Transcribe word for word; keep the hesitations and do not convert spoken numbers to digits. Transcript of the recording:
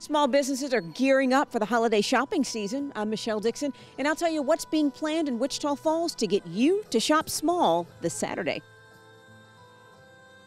Small businesses are gearing up for the holiday shopping season. I'm Mechell Dixon, and I'll tell you what's being planned in Wichita Falls to get you to shop small this Saturday.